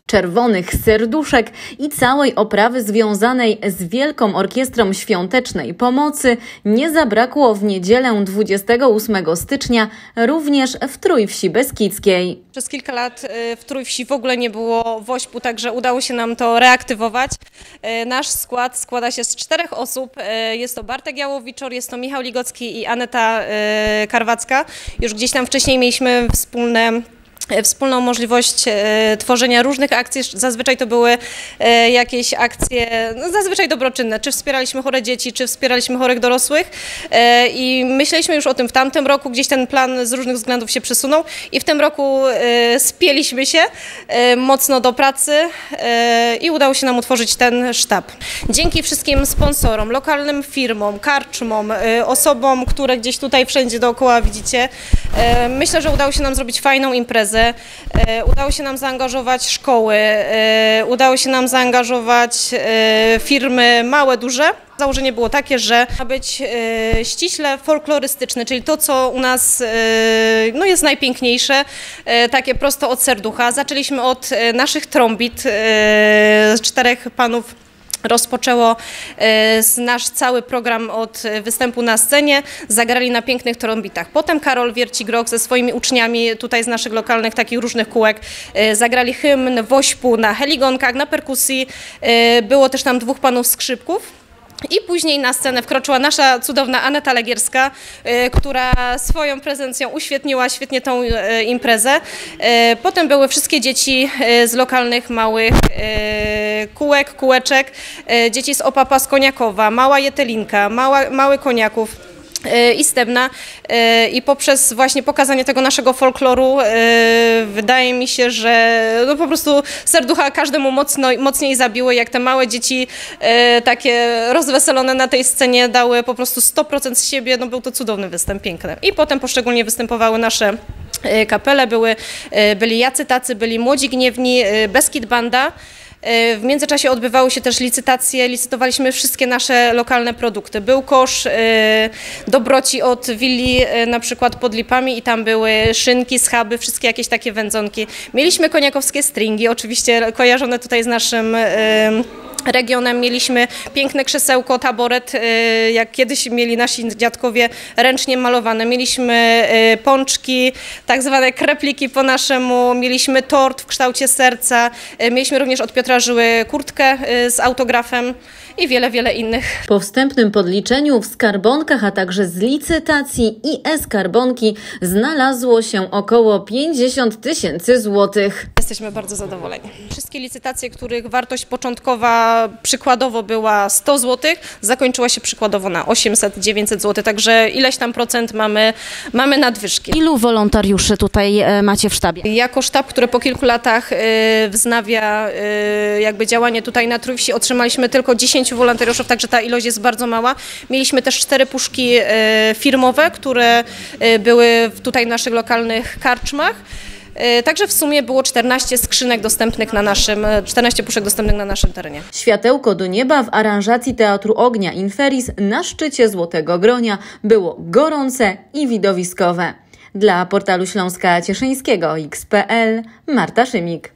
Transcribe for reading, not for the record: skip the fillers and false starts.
czerwonych serduszek i całej oprawy związanej z Wielką Orkiestrą Świątecznej Pomocy nie zabrakło w niedzielę 28 stycznia również w Trójwsi Beskidzkiej. Przez kilka lat w Trójwsi w ogóle nie było WOŚP-u, także udało się nam to reaktywować. Nasz skład składa się z 4 osób. Jest to Bartek Jałowiczor, jest to Michał Ligocki i Aneta Karwacka. Już gdzieś tam wcześniej mieliśmy wspólną możliwość tworzenia różnych akcji. Zazwyczaj to były jakieś akcje, zazwyczaj dobroczynne. Czy wspieraliśmy chore dzieci, czy wspieraliśmy chorych dorosłych. I myśleliśmy już o tym w tamtym roku. Gdzieś ten plan z różnych względów się przesunął. I w tym roku spieliśmy się mocno do pracy i udało się nam utworzyć ten sztab. Dzięki wszystkim sponsorom, lokalnym firmom, karczmom, osobom, które gdzieś tutaj wszędzie dookoła widzicie, myślę, że udało się nam zrobić fajną imprezę. Udało się nam zaangażować szkoły, udało się nam zaangażować firmy małe, duże. Założenie było takie, że ma być ściśle folklorystyczne, czyli to, co u nas jest najpiękniejsze, takie prosto od serducha. Zaczęliśmy od naszych trombit z 4 panów. Rozpoczęło nasz cały program od występu na scenie, zagrali na pięknych trombitach. Potem Karol Wierci-Groch ze swoimi uczniami tutaj z naszych lokalnych takich różnych kółek zagrali hymn WOŚP-u na heligonkach, na perkusji. Było też tam 2 panów skrzypków. I później na scenę wkroczyła nasza cudowna Aneta Legierska, która swoją prezencją uświetniła świetnie tą imprezę. Potem były wszystkie dzieci z lokalnych małych kółeczek, dzieci z Opapa, z Koniakowa, mała Jetelinka, mały Koniaków i Stebna. I poprzez właśnie pokazanie tego naszego folkloru wydaje mi się, że po prostu serducha każdemu mocniej zabiły, jak te małe dzieci takie rozweselone na tej scenie dały po prostu 100% z siebie. Był to cudowny występ, piękny. I potem poszczególnie występowały nasze kapele, byli Jacy Tacy, byli Młodzi Gniewni, Beskid Banda. W międzyczasie odbywały się też licytacje, licytowaliśmy wszystkie nasze lokalne produkty. Był kosz dobroci od willi na przykład pod Lipami i tam były szynki, schaby, wszystkie jakieś takie wędzonki. Mieliśmy koniakowskie stringi, oczywiście kojarzone tutaj z naszym regionem. Mieliśmy piękne krzesełko, taboret, jak kiedyś mieli nasi dziadkowie, ręcznie malowane. Mieliśmy pączki, tak zwane krepliki po naszemu, mieliśmy tort w kształcie serca, mieliśmy również od Piotra Żyły kurtkę z autografem i wiele innych. Po wstępnym podliczeniu w skarbonkach, a także z licytacji i e-skarbonki znalazło się około 50 000 złotych. Jesteśmy bardzo zadowoleni. Wszystkie licytacje, których wartość początkowa przykładowo była 100 zł, zakończyła się przykładowo na 800-900 zł, także ileś tam procent mamy nadwyżki. Ilu wolontariuszy tutaj macie w sztabie? Jako sztab, który po kilku latach wznawia jakby działanie tutaj na Trójwsi, otrzymaliśmy tylko 10 wolontariuszów, także ta ilość jest bardzo mała. Mieliśmy też 4 puszki firmowe, które były tutaj w naszych lokalnych karczmach. Także w sumie było 14 skrzynek dostępnych na 14 puszek dostępnych na naszym terenie. Światełko do nieba w aranżacji Teatru Ognia Inferis na szczycie Złotego Gronia było gorące i widowiskowe. Dla portalu Śląska Cieszyńskiego XPL Marta Szymik.